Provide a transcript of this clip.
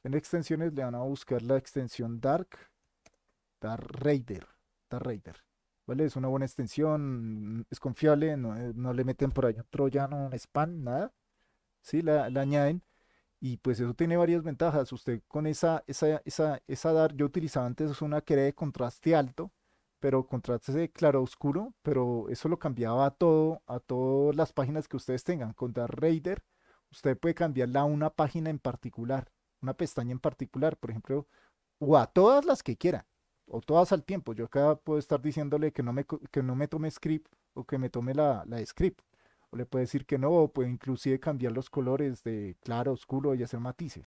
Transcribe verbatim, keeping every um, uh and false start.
En extensiones le van a buscar la extensión Dark, Dark Raider, Dark Raider. ¿Vale? Es una buena extensión, es confiable, no, eh, no le meten por ahí un troyano, un spam, nada. Sí, la, la añaden. Y pues eso tiene varias ventajas. Usted con esa, esa, esa, esa Dark, yo utilizaba antes una que era de contraste alto, pero contraste de claro oscuro, pero eso lo cambiaba a todo, a todas las páginas que ustedes tengan. Con Dark Raider, usted puede cambiarla a una página en particular, una pestaña en particular, por ejemplo, o a todas las que quiera, o todas al tiempo. Yo acá puedo estar diciéndole que no me, co- que no me tome script o que me tome la, la de script. O le puede decir que no, o puede inclusive cambiar los colores de claro, oscuro y hacer matices.